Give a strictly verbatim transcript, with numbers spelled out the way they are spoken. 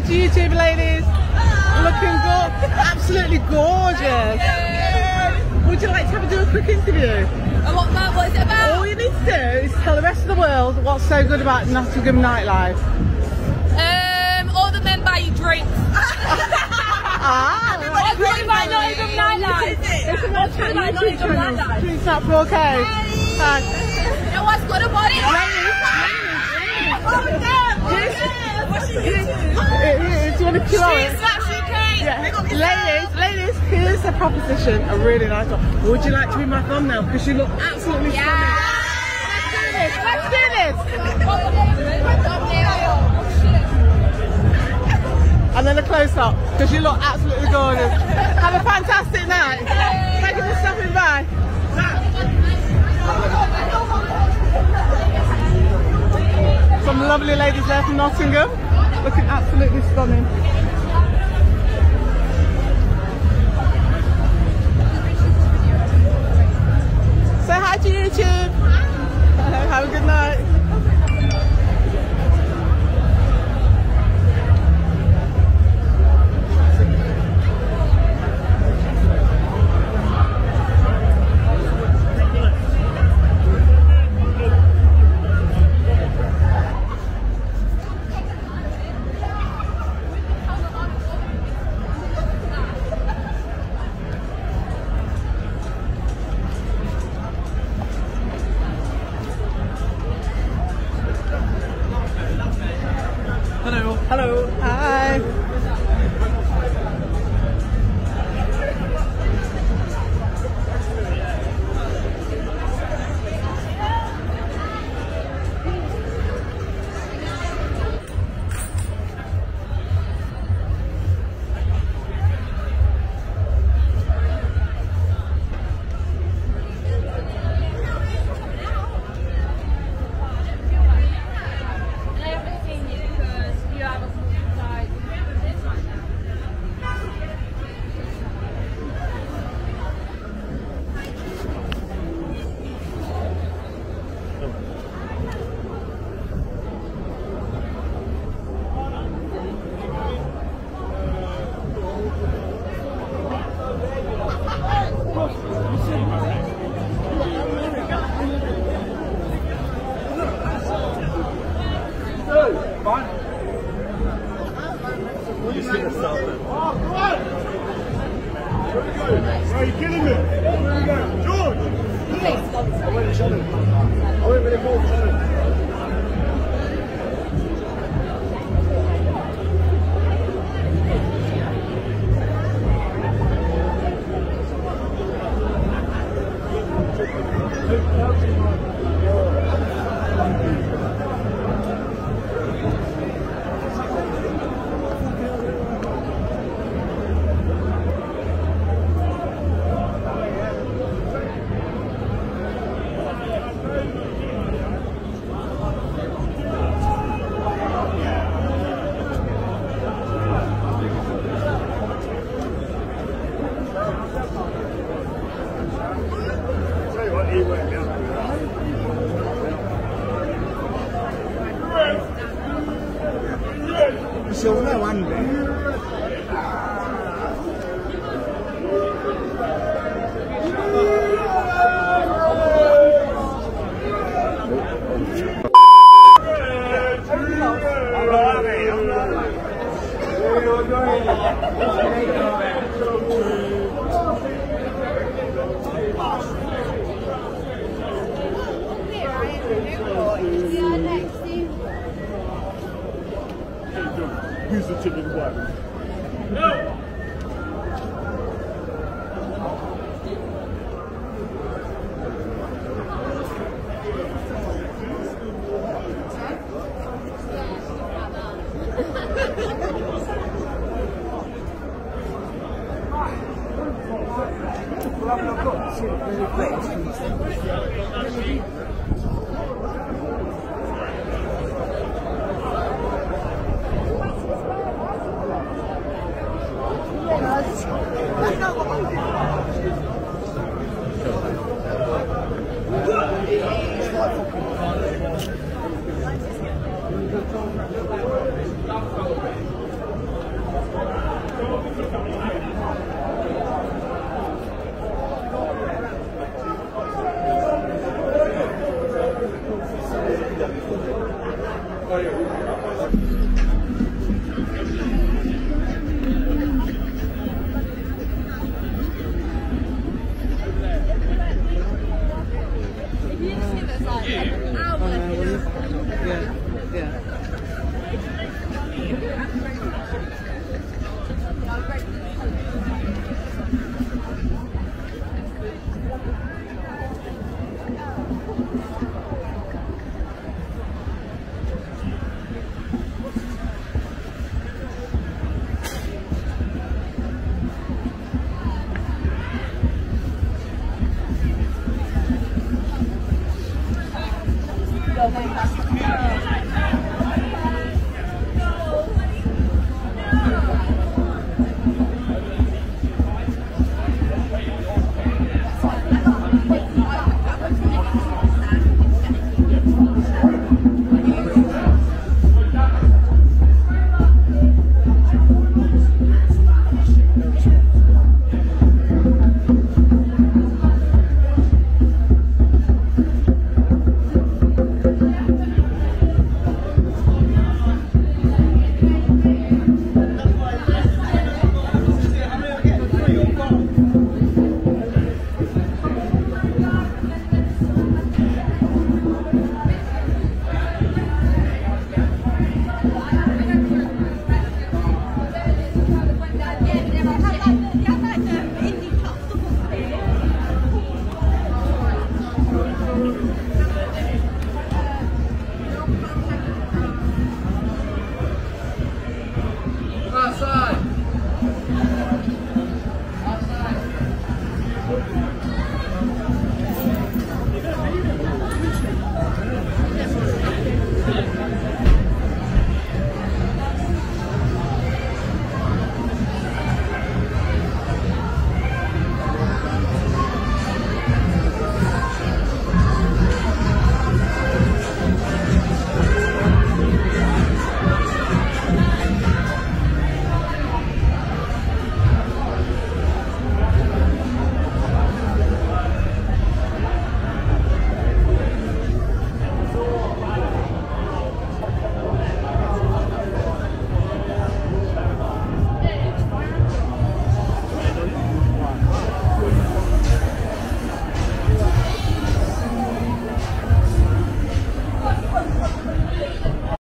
to YouTube, ladies. Looking good, absolutely gorgeous. Would you like to have a, do a quick interview? And what about, what is it about? All you need to do is tell the rest of the world what's so good about Nottingham nightlife. Um, all the men buy you drinks. Ah, Everybody really buy Nottingham nightlife. It's a much Everybody buy Nottingham nightlife. Please not four K. Hi. You know what's good about it? Oh damn! What's she doing? Do you want to kill Street it? Slaps U K. Yeah. Ladies, ladies, here's a proposition, a really nice one. Would you like to be my thumbnail? Because you look absolutely Yeah. stunning. Let's do this. Let's do this. And then a close up, because you look absolutely gorgeous. Have a fantastic night. Thank you for stopping by. Some lovely ladies there from Nottingham, looking absolutely stunning. Say hi to YouTube. Have a good night. Hello. Hello. Hi. Are you kidding me? George! I went to Shannon. I went with the ball to Shannon. She'll know Andy. Who's the chicken white? No! Shannon.